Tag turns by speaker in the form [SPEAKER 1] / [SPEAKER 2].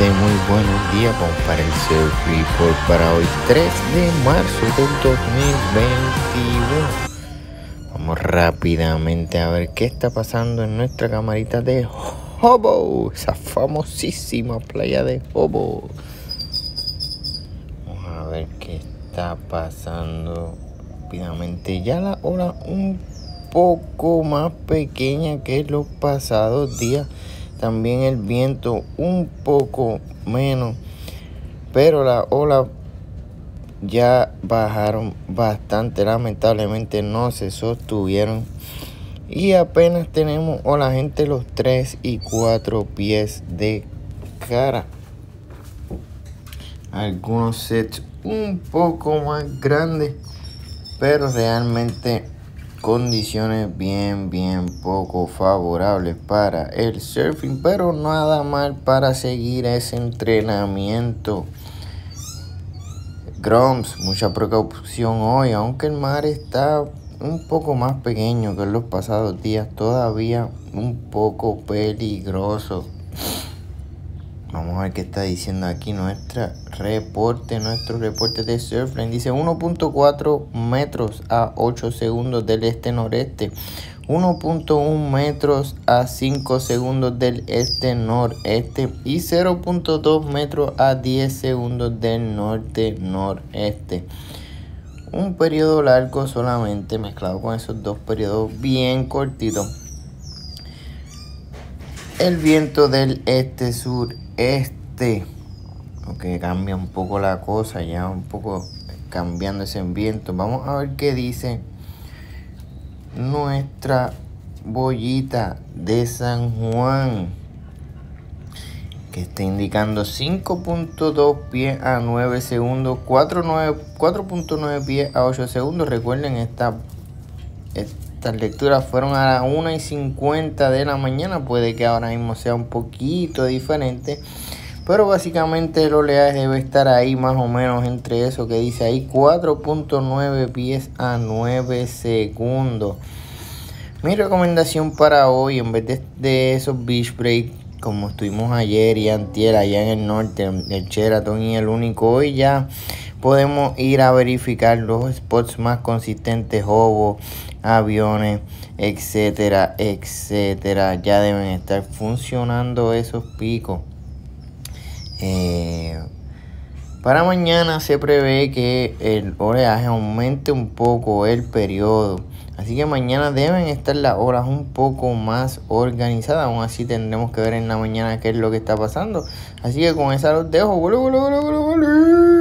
[SPEAKER 1] muy buenos días. Vamos para el Surf Report para hoy 3 de marzo del 2021. Vamos rápidamente a ver qué está pasando en nuestra camarita de Hobo, esa famosísima playa de Hobo. Vamos a ver qué está pasando rápidamente. Ya la ola un poco más pequeña que los pasados días. También el viento un poco menos, pero las olas ya bajaron bastante. Lamentablemente no se sostuvieron y apenas tenemos olas entre los 3 y 4 pies de cara. Algunos sets un poco más grandes, pero realmente condiciones bien poco favorables para el surfing, pero nada mal para seguir ese entrenamiento. Grumps, mucha precaución hoy, aunque el mar está un poco más pequeño que en los pasados días, todavía un poco peligroso. Vamos a ver qué está diciendo aquí nuestro reporte de Surfline. Dice 1.4 metros a 8 segundos del este-noreste. 1.1 metros a 5 segundos del este-noreste. Y 0.2 metros a 10 segundos del norte-noreste. Un periodo largo solamente mezclado con esos dos periodos bien cortitos. El viento del este-sureste, ok, cambia un poco la cosa, ya un poco cambiando ese viento. Vamos a ver qué dice nuestra boyita de San Juan, que está indicando 5.2 pies a 9 segundos, 4.9 pies a 8 segundos. Recuerden, estas lecturas fueron a las 1:50 de la mañana. Puede que ahora mismo sea un poquito diferente, pero básicamente el oleaje debe estar ahí más o menos entre eso que dice ahí, 4.9 pies a 9 segundos. Mi recomendación para hoy, en vez de esos beach break como estuvimos ayer y antier allá en el norte, el Sheraton y el Único, hoy ya podemos ir a verificar los spots más consistentes, Hobo, aviones, etcétera. Ya deben estar funcionando esos picos. Para mañana se prevé que el oleaje aumente un poco el periodo, así que mañana deben estar las olas un poco más organizadas. Aún así tendremos que ver en la mañana qué es lo que está pasando. Así que con esa los dejo.